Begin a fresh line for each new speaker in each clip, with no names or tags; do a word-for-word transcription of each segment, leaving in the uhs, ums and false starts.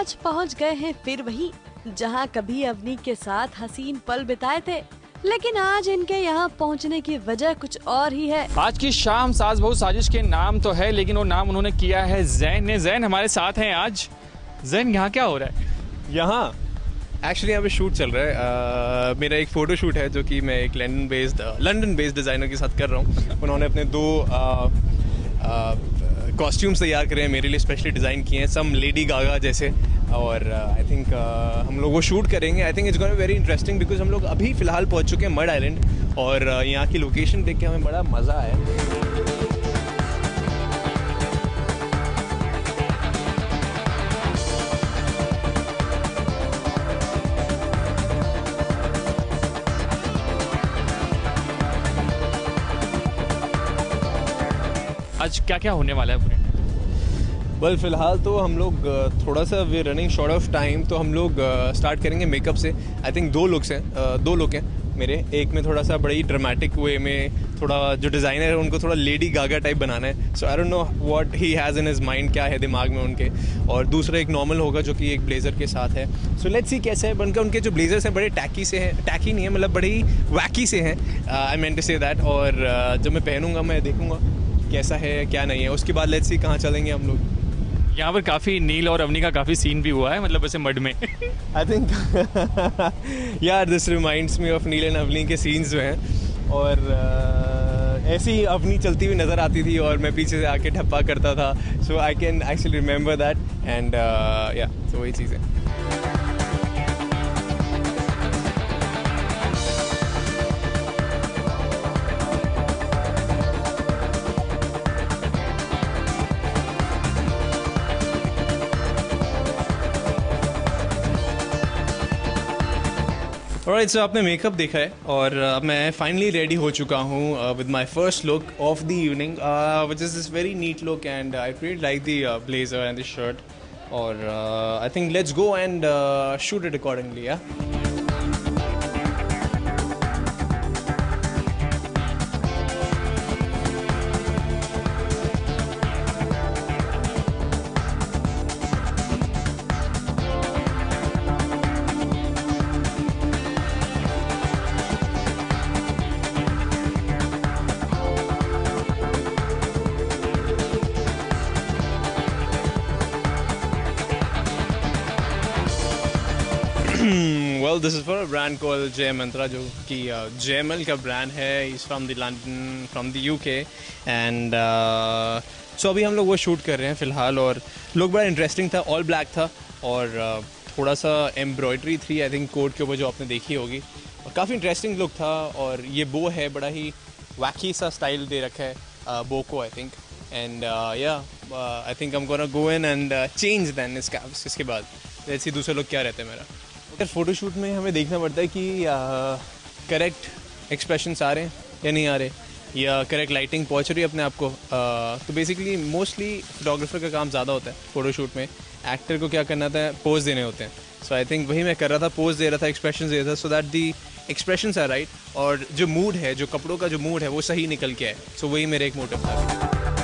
आज पहुंच गए हैं फिर वही जहां कभी अवनी के साथ हसीन पल बिताए थे, लेकिन आज इनके यहाँ पहुंचने की वजह कुछ और ही है।
आज की शाम सास बहू साजिश के नाम तो है, लेकिन वो नाम उन्होंने किया है जैन ने। जैन हमारे साथ हैं आज। जैन, यहाँ क्या हो रहा है?
यहाँ एक्चुअली यहाँ पे शूट चल रहा है। uh, मेरा एक फ़ोटो शूट है जो कि मैं एक London based London based designer के साथ कर रहा हूँ। उन्होंने अपने दो कॉस्ट्यूम्स तैयार करे हैं, मेरे लिए स्पेशली डिज़ाइन किए हैं, सम लेडी गागा जैसे। और आई uh, थिंक uh, हम लोग वो शूट करेंगे। I think it's gonna be very interesting because हम लोग अभी फ़िलहाल पहुँच चुके हैं मड आइलैंड, और uh, यहाँ की लोकेशन देख के हमें बड़ा मज़ा आया।
आज क्या क्या होने वाला है पूरे?
वेल well, फ़िलहाल तो हम लोग थोड़ा सा we running short of time, तो हम लोग स्टार्ट करेंगे मेकअप से। आई थिंक दो लुक्स हैं, दो लुक हैं मेरे। एक में थोड़ा सा बड़ी ड्रामेटिक वे में, थोड़ा जो डिज़ाइनर है उनको थोड़ा लेडी गागा टाइप बनाना है। So I don't know what he has in his mind, क्या है दिमाग में उनके। और दूसरा एक नॉर्मल होगा जो कि एक ब्लेज़र के साथ है। सो लेट्स सी कैसे है बनकर। उनके जो ब्लेजर्स हैं बड़े टैकी से हैं, टैकी नहीं है मतलब बड़े ही वैकी से हैं, I meant to say that. और uh, जब मैं पहनूंगा मैं देखूंगा कैसा है क्या नहीं है, उसके बाद लेट्स सी कहाँ चलेंगे हम लोग।
यहाँ पर काफ़ी नील और अवनी का काफ़ी सीन भी हुआ है, मतलब ऐसे मड में।
आई थिंक यार this reminds me of Neel and Avni के सीन्स जो हैं। और uh, ऐसी ही अवनी चलती हुई नज़र आती थी और मैं पीछे से आके ठप्पा करता था। So I can actually remember that and या तो वही चीज़ है। ऑलराइट, सो आपने मेकअप देखा है और uh, मैं फाइनली रेडी हो चुका हूँ with my first look of the evening, which is this very neat look and I really like the blazer and the shirt. और I think let's go and shoot it accordingly. Yeah well this is for a brand called Jai Mantra, जो कि जयमल का ब्रांड है। Is from the London, from the UK. And so अभी हम लोग वो शूट कर रहे हैं फ़िलहाल, और लुक बड़ा इंटरेस्टिंग था, ऑल ब्लैक था और uh, थोड़ा सा एम्ब्रॉयडरी थी आई थिंक कोट के ऊपर जो आपने देखी होगी, और काफ़ी इंटरेस्टिंग लुक था। और ये बो है, बड़ा ही वैकी सा स्टाइल दे रखा है uh, बो को I think. And yeah I think I am gonna go in and change then इसका इसके बाद ऐसी दूसरा लुक क्या रहता है मेरा। फ़ोटोशूट में हमें देखना पड़ता है कि करेक्ट एक्सप्रेशंस आ रहे हैं या नहीं आ रहे, या करेक्ट लाइटिंग पहुंच रही है अपने आप को। uh, तो बेसिकली मोस्टली फोटोग्राफर का काम ज़्यादा होता है फ़ोटोशूट में। एक्टर को क्या करना होता है, पोज देने होते हैं। सो आई थिंक वही मैं कर रहा था, पोज दे रहा था, एक्सप्रेशन दे रहा था, so that the expressions are right, और जो मूड है, जो कपड़ों का जो मूड है वो सही निकल के आए। सो so, वही मेरा एक मोटिव था।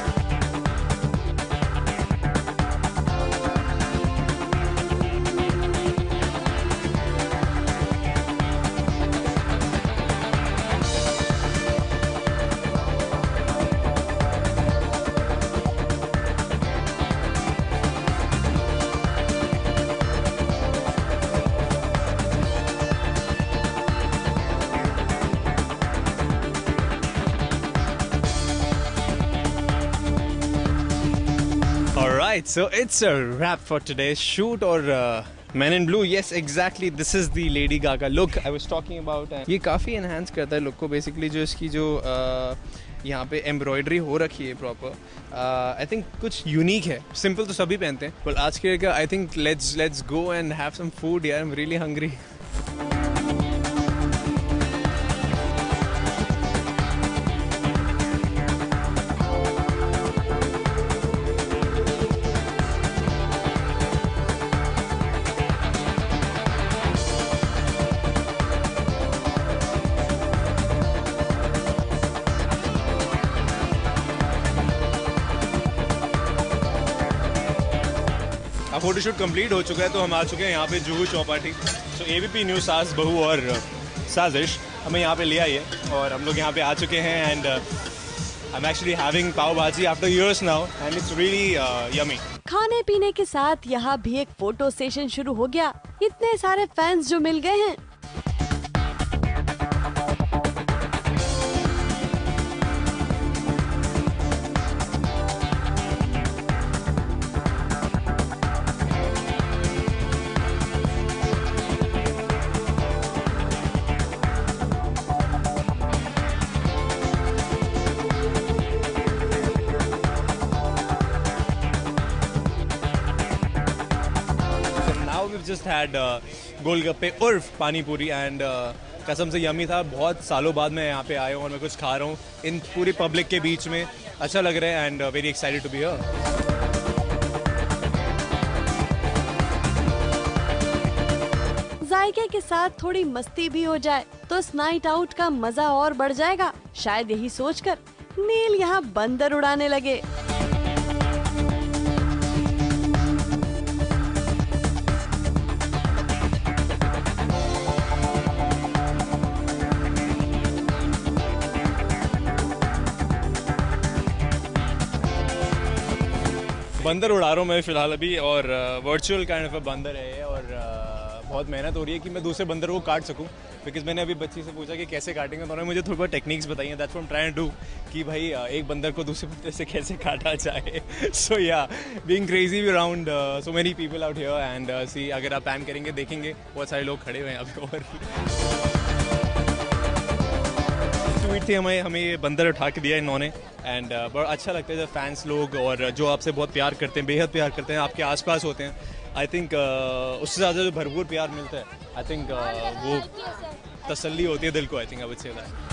Alright, so it's a wrap for today's shoot. और uh, Men in Blue, yes exactly, this is the Lady Gaga look I was talking about. And ये काफ़ी enhance करता है look को। basically जो इसकी जो uh, यहाँ पे एम्ब्रॉयडरी हो रखी है प्रॉपर, आई थिंक कुछ यूनिक है। सिंपल तो सभी पहनते हैं, पर आज के का I think let's let's go and have some food यार, आई एम रियली हंग्री। अब फोटोशूट कंप्लीट हो चुका है तो हम आ चुके हैं यहाँ पे Juhu Chowpatty. So ABP News Saas Bahu और साजिश हमें यहाँ पे ले आई है और हम लोग यहाँ पे आ चुके हैं and I am actually having pav bhaji after years now and it's really yummy.
खाने पीने के साथ यहाँ भी एक फोटो सेशन शुरू हो गया। इतने सारे फैंस जो मिल गए हैं।
We've just had uh, गोलगप्पे उर्फ पानी पूरी एंड कसम से यमी था। बहुत सालों बाद मैं यहाँ पे आया हूँ और मैं कुछ खा रहा हूँ इन पूरी पब्लिक के बीच में। अच्छा लग रहा है and very excited to be here.
जायके के साथ थोड़ी मस्ती भी हो जाए तो इस नाइट आउट का मजा और बढ़ जाएगा। शायद यही सोचकर नील यहाँ बंदर उड़ाने लगे।
बंदर उड़ा रहा हूँ मैं फिलहाल अभी और वर्चुअल काइंड ऑफ बंदर है और uh, बहुत मेहनत हो रही है कि मैं दूसरे बंदर को काट सकूँ। बिकॉज मैंने अभी बच्ची से पूछा कि कैसे काटेंगे तो उन्होंने मुझे थोड़ी बहुत टेक्निक्स बताई हैं। That's what I am trying to do कि भाई uh, एक बंदर को दूसरे बंदर से कैसे काटा जाए। So yeah being crazy around so many people out here and see अगर आप पैन करेंगे देखेंगे बहुत सारे लोग खड़े हुए हैं अभी। और ट्वीट थी हमें हमें ये बंदर उठा के दिया इन्होंने एंड uh, बड़ा अच्छा लगता है जब फैंस लोग और जो आपसे बहुत प्यार करते हैं, बेहद प्यार करते हैं, आपके आसपास होते हैं। आई थिंक uh, उससे ज़्यादा जो भरपूर प्यार मिलता है आई थिंक uh, वो तसल्ली होती है दिल को। I think I would say that.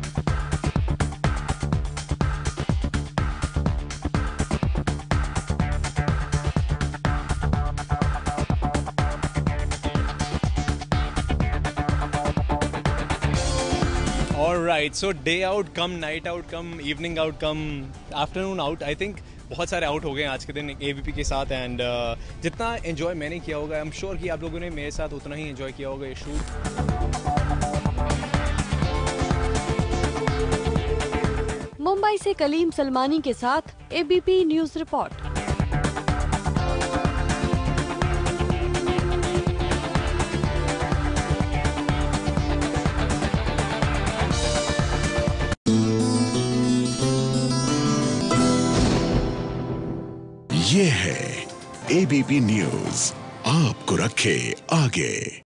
Alright, so day out कम, night out कम, evening out कम, afternoon out, I think बहुत सारे आउट हो गए हैं आज के दिन एबीपी के साथ एंड uh, जितना एंजॉय मैंने किया होगा आई एम श्योर कि आप लोगों ने मेरे साथ उतना ही एंजॉय किया होगा ये शूट।
मुंबई से कलीम सलमानी के साथ एबीपी न्यूज रिपोर्ट।
ये है एबीपी न्यूज़, आपको रखे आगे।